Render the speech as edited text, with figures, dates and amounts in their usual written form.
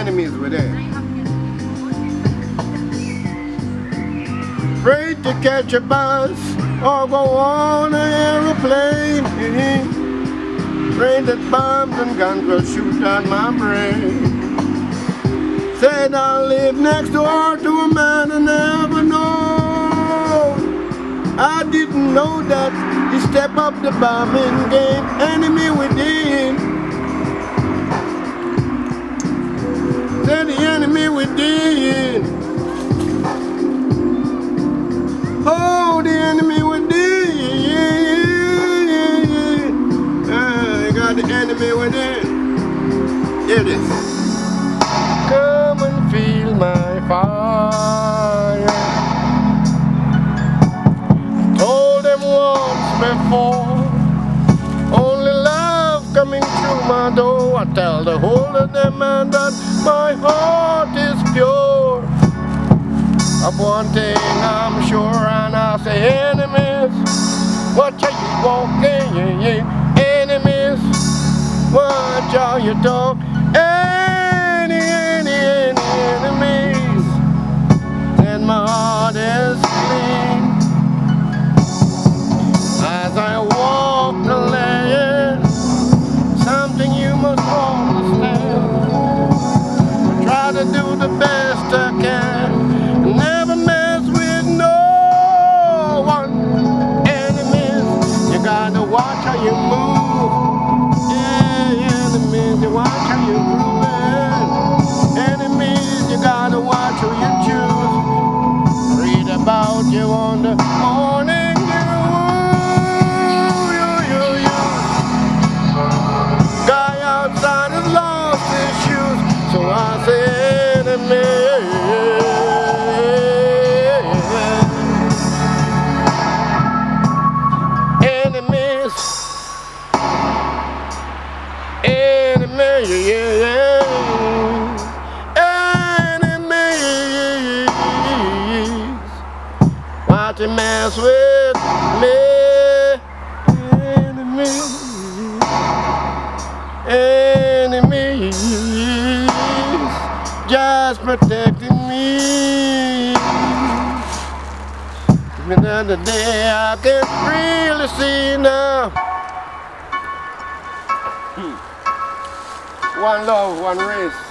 enemies were there. Afraid to catch a bus or go on an aeroplane. Afraid that bombs and guns will shoot out my brain. Said I live next door to a man I never know. I didn't know that he stepped up the bombing game. Enemy within. Said the enemy within. Oh, the enemy within. I got the enemy within. Here it is. Come and feel my fire. Told them once before, only love coming through my door. I tell the whole of them man that my heart is pure. Of one thing I'm sure, and I say enemies, watch how you walking, enemies, watch how you talk. Enemies, and my heart is clean. As I walk the land, something you must understand. Try to do the best I can. Never mess with no one. Enemies, you gotta watch how you move. Yeah, enemies, you watch how you move. Enemies, you gotta watch who you choose. Read about you on the morning news. Guy outside has lost his shoes, so I say enemies. Enemies, enemies, why to mess with me? Enemies, enemies, just protecting me. Even the other day I can really see now. One love, one race.